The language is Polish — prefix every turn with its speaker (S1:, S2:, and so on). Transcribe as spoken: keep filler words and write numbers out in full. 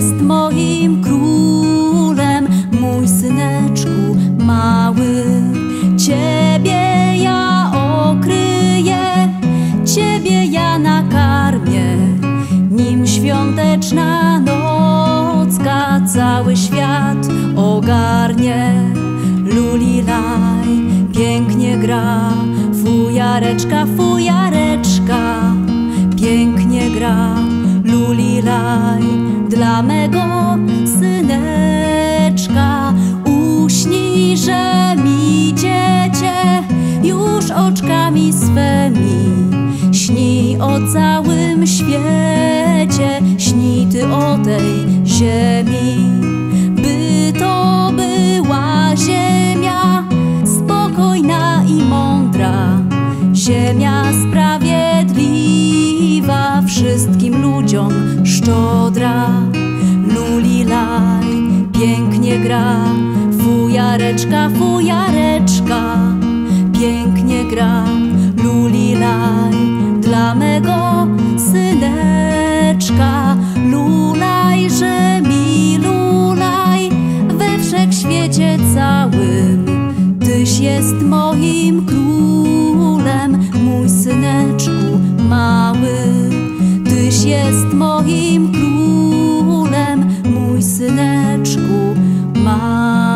S1: jest moim królem, mój syneczku mały. Ciebie ja okryję, Ciebie ja nakarmię, nim świąteczna nocka cały świat ogarnie. Lulilaj pięknie gra, fujareczka, fujareczka pięknie gra. Lulilaj dla mego syneczka. Uśnij, że mi dziecię już oczkami swemi, śnij o całym świecie, śnij ty o tej ziemi. By to była ziemia spokojna i mądra, ziemia sprawiedliwa, wszystkim ludziom szczodra. Lulilaj pięknie gra, fujareczka, fujareczka pięknie gra. Lulilaj dla mego syneczka. Lulaj, że mi lulaj we wszechświecie całym, Tyś jest moim królem, mój syneczku mały. Tyś jest moim królem, mój syneczku mały.